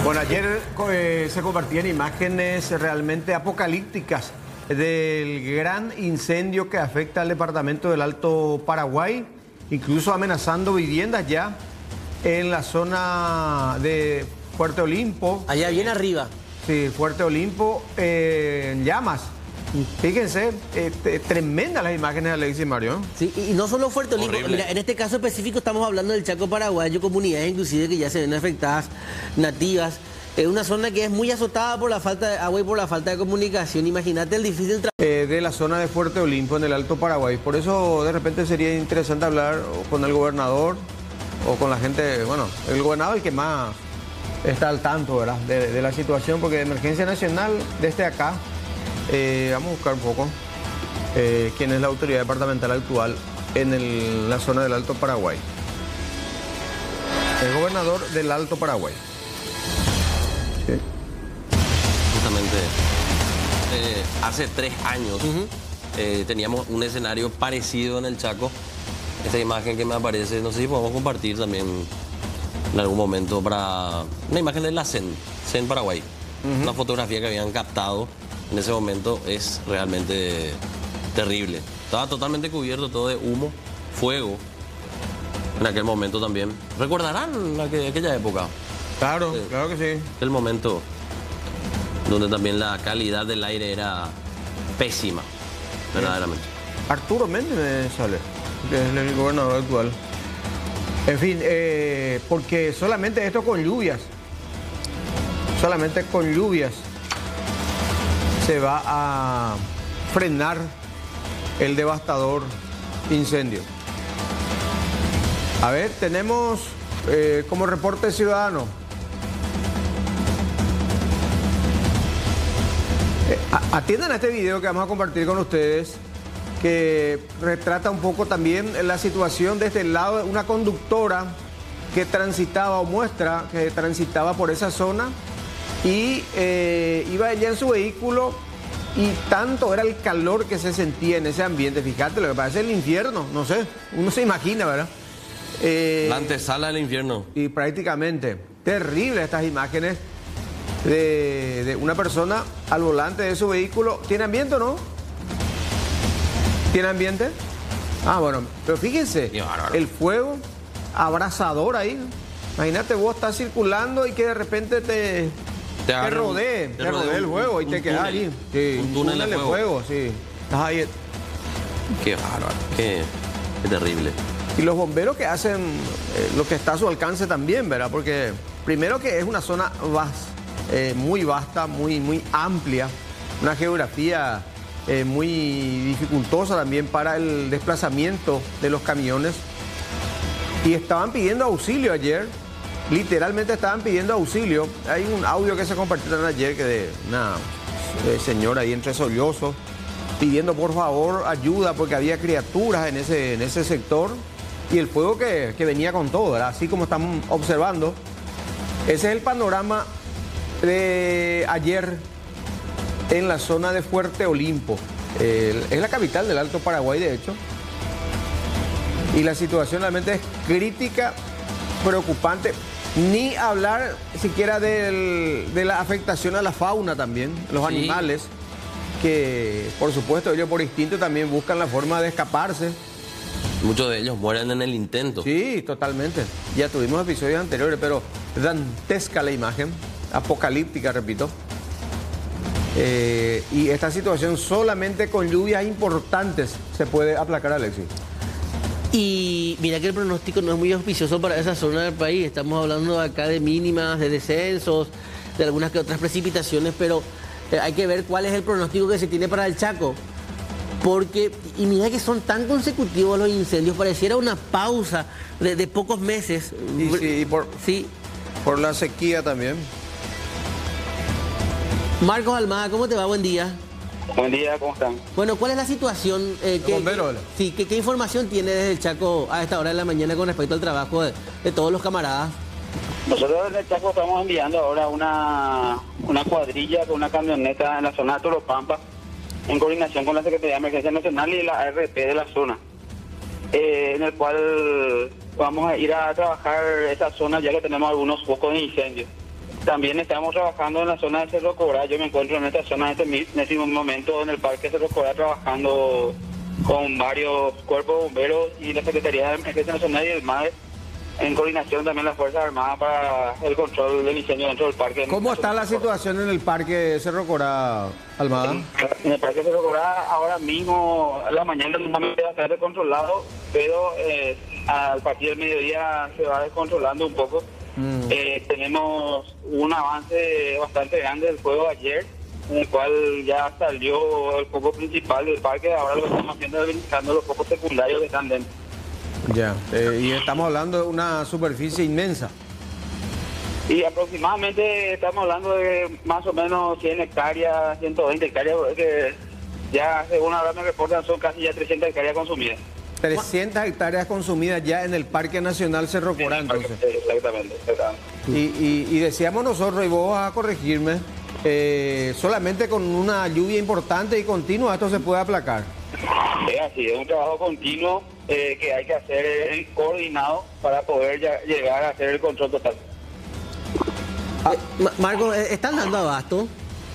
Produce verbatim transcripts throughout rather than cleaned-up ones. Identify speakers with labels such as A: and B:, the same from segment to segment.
A: Bueno, ayer eh, se compartían imágenes realmente apocalípticas del gran incendio que afecta al departamento del Alto Paraguay, incluso amenazando viviendas ya en la zona de Fuerte Olimpo.
B: Allá bien arriba.
A: Sí, Fuerte Olimpo, eh, en llamas. Fíjense, eh, tremendas las imágenes, Alexis y Mario.
B: Sí, y no solo Fuerte Olimpo. Mira, en este caso específico estamos hablando del Chaco paraguayo, comunidades inclusive que ya se ven afectadas, nativas. Es una zona que es muy azotada por la falta de agua y por la falta de comunicación. Imagínate el difícil trabajo.
A: Eh, de la zona de Fuerte Olimpo, en el Alto Paraguay. Por eso de repente sería interesante hablar con el gobernador o con la gente, bueno, el gobernador el que más está al tanto, ¿verdad?, de, de la situación, porque de emergencia nacional, desde acá, eh, vamos a buscar un poco eh, quién es la autoridad departamental actual en el, la zona del Alto Paraguay. El gobernador del Alto Paraguay. Sí.
C: Justamente eh, hace tres años uh-huh. eh, teníamos un escenario parecido en el Chaco. Esta imagen que me aparece, no sé si podemos compartir también en algún momento para una imagen de la C E N, C E N Paraguay. Uh-huh. Una fotografía que habían captado en ese momento es realmente terrible. Estaba totalmente cubierto todo de humo, fuego en aquel momento también. ¿Recordarán aquella, aquella época?
A: Claro,
C: eh,
A: claro que sí.
C: El momento donde también la calidad del aire era pésima, verdaderamente.
A: Arturo Méndez me sale, que es el gobernador actual. En fin, eh, porque solamente esto con lluvias, solamente con lluvias se va a frenar el devastador incendio. A ver, tenemos eh, como reporte ciudadano. Eh, atiendan a este video que vamos a compartir con ustedes, que retrata un poco también la situación desde el lado de una conductora que transitaba o muestra que transitaba por esa zona y eh, iba ella en su vehículo y tanto era el calor que se sentía en ese ambiente. Fíjate, lo que parece el infierno, no sé, uno se imagina, ¿verdad? Eh,
C: la antesala del infierno.
A: Y prácticamente terrible estas imágenes de, de una persona al volante de su vehículo. ¿Tiene ambiente o no? ¿Tiene ambiente? Ah, bueno, pero fíjense, el fuego abrasador ahí. Imagínate vos estás circulando y que de repente te, te, te rodee, te, te rodee el fuego y te quedas allí. Sí,
C: un túnel, túnel de fuego.
A: fuego, sí. Estás ahí.
C: Qué bárbaro, qué, qué terrible.
A: Y los bomberos que hacen eh, lo que está a su alcance también, ¿verdad? Porque primero que es una zona vas, eh, muy vasta, muy, muy amplia, una geografía Eh, muy dificultosa también para el desplazamiento de los camiones. Y estaban pidiendo auxilio ayer, literalmente estaban pidiendo auxilio. Hay un audio que se compartió ayer que de una eh, señora ahí entre sollozos, pidiendo por favor ayuda porque había criaturas en ese, en ese sector y el fuego que, que venía con todo, ¿verdad? Así como estamos observando. Ese es el panorama de ayer en la zona de Fuerte Olimpo. Eh, es la capital del Alto Paraguay, de hecho. Y la situación realmente es crítica, preocupante. Ni hablar siquiera del, de la afectación a la fauna también, los sí. animales, que por supuesto ellos por instinto también buscan la forma de escaparse.
C: Muchos de ellos mueren en el intento.
A: Sí, totalmente. Ya tuvimos episodios anteriores, pero dantesca la imagen, apocalíptica, repito. Eh, y esta situación solamente con lluvias importantes se puede aplacar, Alexis.
B: Y mira que el pronóstico no es muy auspicioso para esa zona del país. Estamos hablando acá de mínimas, de descensos, de algunas que otras precipitaciones, pero eh, hay que ver cuál es el pronóstico que se tiene para el Chaco. Porque, y mira que son tan consecutivos los incendios, pareciera una pausa de, de pocos meses.
A: Y, sí, y por,
B: sí.
A: por la sequía también.
B: Marcos Almada, ¿cómo te va? Buen día.
D: Buen día, ¿cómo están?
B: Bueno, ¿cuál es la situación? Eh, que,
A: bombero,
B: que, sí, ¿qué, ¿qué información tiene desde el Chaco a esta hora de la mañana con respecto al trabajo de, de todos los camaradas?
D: Nosotros desde el Chaco estamos enviando ahora una, una cuadrilla con una camioneta en la zona de Toropampa, en coordinación con la Secretaría de Emergencia Nacional y la A R P de la zona, eh, en el cual vamos a ir a trabajar esa zona ya que tenemos algunos focos de incendio. También estamos trabajando en la zona de Cerro Corá. Yo me encuentro en esta zona en este, mi- en este momento en el Parque Cerro Corá trabajando con varios cuerpos de bomberos y la Secretaría de Emergencia Nacional y el M A D, en coordinación también las Fuerzas Armadas para el control del incendio dentro del parque.
A: ¿Cómo está la situación en el Parque Cerro Corá, Almada?
D: En el Parque Cerro Corá ahora mismo, a la mañana normalmente va a estar descontrolado, pero eh, al partir del mediodía se va descontrolando un poco. Mm. Eh, tenemos un avance bastante grande del fuego ayer, en el cual ya salió el foco principal del parque. Ahora lo que estamos haciendo es verificando los focos secundarios que están dentro.
A: Ya, eh, y estamos hablando de una superficie inmensa.
D: Y aproximadamente estamos hablando de más o menos cien hectáreas, ciento veinte hectáreas, porque ya según ahora me reportan son casi ya trescientas hectáreas consumidas.
A: trescientas hectáreas consumidas ya en el Parque Nacional Cerro Corá, entonces.
D: Exactamente, exactamente.
A: Y, y, y decíamos nosotros, y vos vas a corregirme, eh, solamente con una lluvia importante y continua esto se puede aplacar.
D: Es así, es un trabajo continuo eh, que hay que hacer eh, coordinado para poder ya, llegar a hacer el control total.
B: Ah. Eh, Marco, ¿están dando abasto?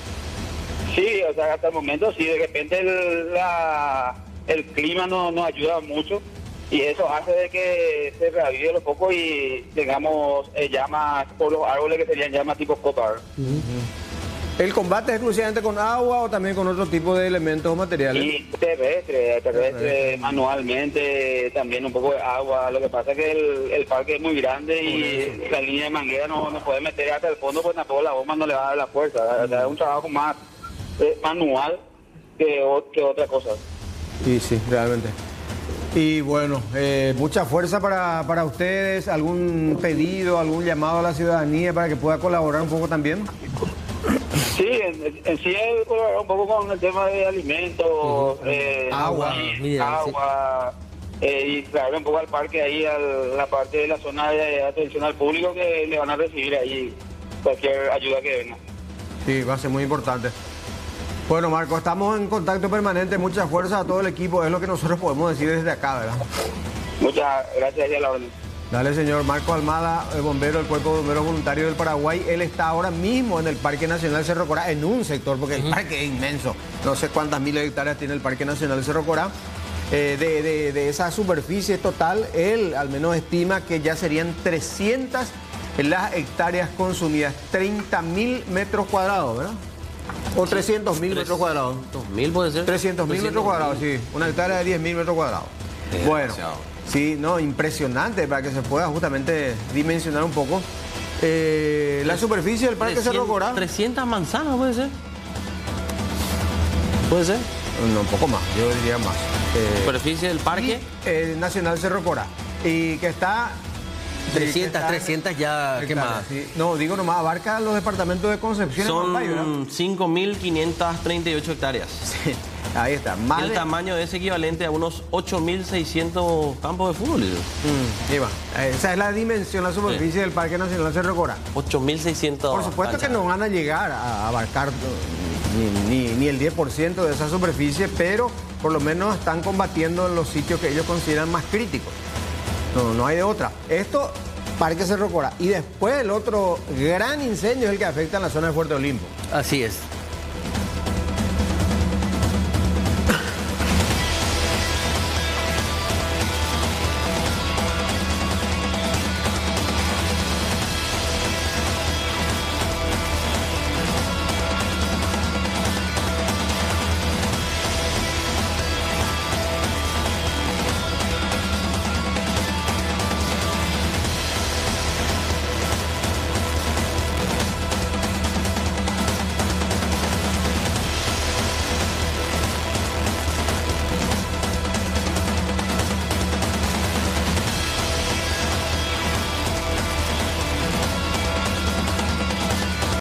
D: Sí, o sea, hasta el momento sí, de repente el, la, el clima no nos ayuda mucho y eso hace de que se reavive un poco y tengamos eh, llamas por los árboles que serían llamas tipo copa.
A: Uh-huh. ¿El combate es exclusivamente con agua o también con otro tipo de elementos o materiales?
D: Y terrestre, terrestre, manualmente, también un poco de agua. Lo que pasa es que el, el parque es muy grande y la línea de manguera no, no puede meter hasta el fondo, pues tampoco la bomba no le va a dar la fuerza. O sea, es un trabajo más eh, manual que, que otra cosa.
A: Sí, sí, realmente. Y bueno, eh, mucha fuerza para, para ustedes. ¿Algún pedido, algún llamado a la ciudadanía para que pueda colaborar un poco también?
D: Sí, en, en sí es colaborar un poco con el tema de alimentos, uh-huh. eh,
A: agua,
D: y,
B: mira,
D: agua sí. eh, y traer un poco al parque ahí, a la parte de la zona de atención al público que le van a recibir ahí cualquier ayuda que venga.
A: Sí, va a ser muy importante. Bueno, Marco, estamos en contacto permanente, mucha fuerza a todo el equipo, es lo que nosotros podemos decir desde acá, ¿verdad?
D: Muchas gracias y a la orden.
A: Dale, señor Marco Almada, el bombero del Cuerpo de Bomberos Voluntarios del Paraguay. Él está ahora mismo en el Parque Nacional Cerro Corá, en un sector, porque el parque es inmenso. No sé cuántas miles de hectáreas tiene el Parque Nacional Cerro Corá. Eh, de, de, de esa superficie total, él al menos estima que ya serían trescientas las hectáreas consumidas, treinta mil metros cuadrados, ¿verdad? O trescientos mil metros cuadrados.
C: ¿trescientos mil puede ser?
A: trescientos mil metros cuadrados, sí. Una hectárea de diez mil metros cuadrados.
C: Es
A: bueno.
C: Demasiado.
A: Sí, no, impresionante para que se pueda justamente dimensionar un poco eh, la superficie del Parque Cerro Corá.
C: trescientas manzanas puede ser. ¿Puede ser?
A: No, un poco más, yo diría más. Eh,
C: superficie del parque.
A: Y, eh, Nacional Cerro Corá. Y que está...
B: trescientas, trescientas ya, ¿qué más?
A: Sí. No, digo nomás, abarca los departamentos de Concepción.
C: Son cinco mil quinientas treinta y ocho hectáreas.
A: Sí. Ahí está. Más
C: el
A: de...
C: tamaño es equivalente a unos ocho mil seiscientos campos de fútbol.
A: Mm, va. Esa es la dimensión, la superficie sí. del Parque Nacional Cerro Corá.
C: ocho mil seiscientos.
A: Por supuesto canchas. Que no van a llegar a abarcar ni, ni, ni el diez por ciento de esa superficie, pero por lo menos están combatiendo en los sitios que ellos consideran más críticos. No, no hay de otra. Esto, Parque Cerro Corá. Y después el otro gran incendio es el que afecta en la zona de Fuerte Olimpo.
B: Así es.